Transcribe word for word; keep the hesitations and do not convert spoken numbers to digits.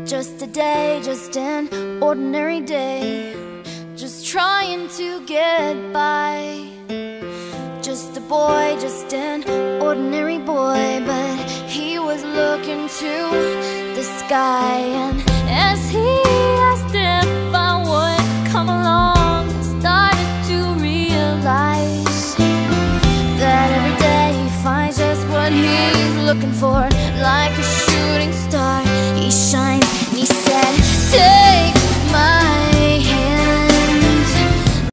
Just a day, just an ordinary day, just trying to get by. Just a boy, just an ordinary boy, but he was looking to the sky. And as he asked if I would come along, I started to realize that every day he finds just what he's looking for. Like a shooting star, he shines, and he said, take my